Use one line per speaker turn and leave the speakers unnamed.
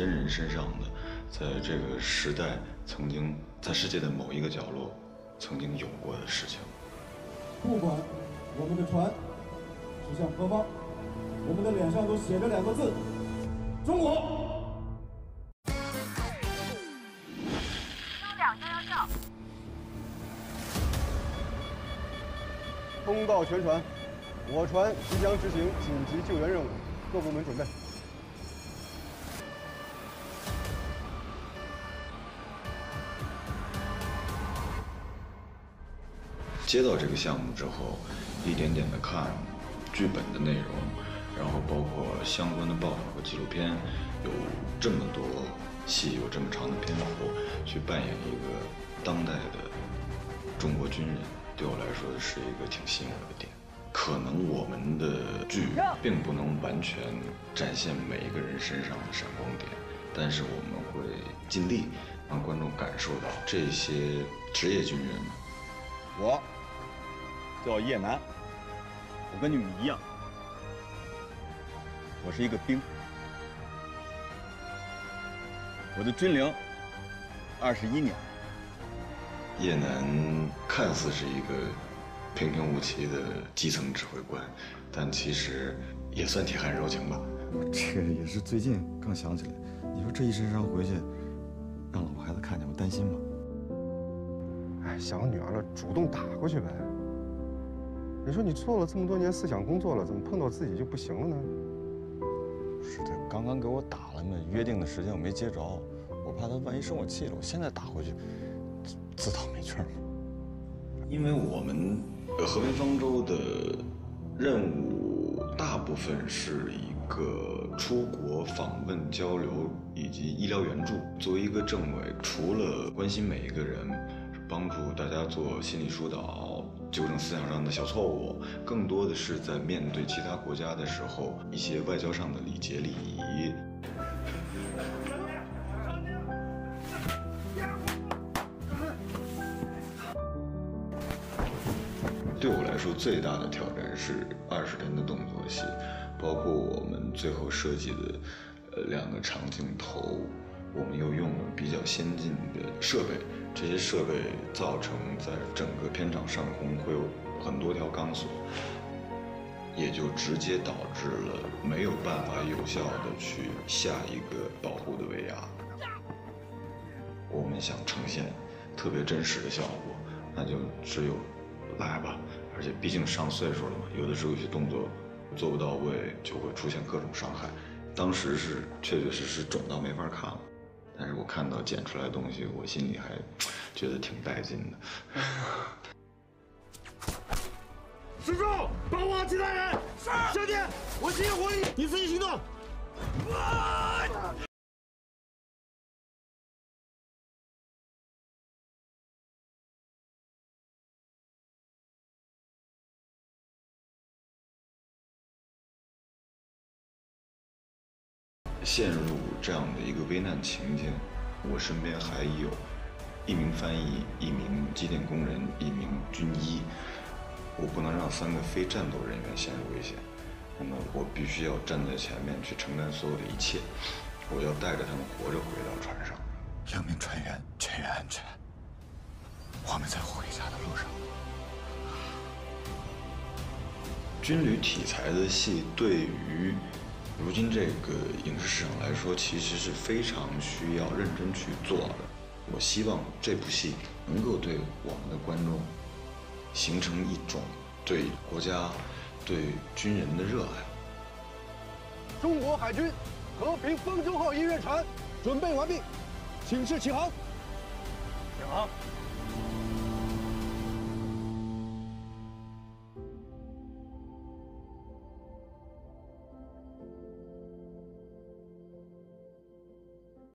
真人身上的，在这个时代曾经在世界的某一个角落曾经有过的事情。
不管我们的船驶向何方，我们的脸上都写着2个字：中国。
通告全船，我船即将执行紧急救援任务，各部门准备。
接到这个项目之后，一点点的看剧本的内容，然后包括相关的报道和纪录片，有这么多戏，有这么长的篇幅，去扮演一个当代的中国军人。 对我来说是一个挺吸引我的点，可能我们的剧并不能完全展现每一个人身上的闪光点，但是我们会尽力让观众感受到这些职业军人们。
我叫叶楠，我跟你们一样，我是一个兵，我的军龄21年。
叶楠看似是一个平平无奇的基层指挥官，但其实也算铁汉柔情吧。
我这个也是最近刚想起来。你说这一身伤回去，让老婆孩子看见，我担心吗？
哎，想女儿了，主动打过去呗。你说你做了这么多年思想工作了，怎么碰到自己就不行了呢？
是他刚刚给我打了嘛，约定的时间我没接着，我怕他万一生我气了，我现在打回去。 自讨没趣儿吗？
因为我们和平方舟的任务大部分是一个出国访问交流以及医疗援助。作为一个政委，除了关心每一个人，帮助大家做心理疏导、纠正思想上的小错误，更多的是在面对其他国家的时候，一些外交上的礼节礼仪。 对我来说，最大的挑战是20人的动作戏，包括我们最后设计的2个长镜头，我们又用了比较先进的设备，这些设备造成在整个片场上空会有很多条钢索，也就直接导致了没有办法有效的去下一个保护的威压。我们想呈现特别真实的效果，那就只有来吧。 而且毕竟上岁数了嘛，有的时候有些动作做不到位，就会出现各种伤害。当时是确确实实肿到没法看了，但是我看到剪出来的东西，我心里还觉得挺带劲的。
师叔，帮我其他人。是，兄弟，我吸引火力，你自己行动。
陷入这样的一个危难情境，我身边还有1名翻译、1名机电工人、1名军医，我不能让3个非战斗人员陷入危险。那么我必须要站在前面去承担所有的一切，我要带着他们活着回到船上。
2名船员全员安全，我们在回家的路上。
军旅题材的戏对于如今这个影视市场来说，其实是非常需要认真去做的。我希望这部戏能够对我们的观众形成一种对国家、对军人的热爱。
中国海军和平方舟号音乐船准备完毕，请示起航。
起航。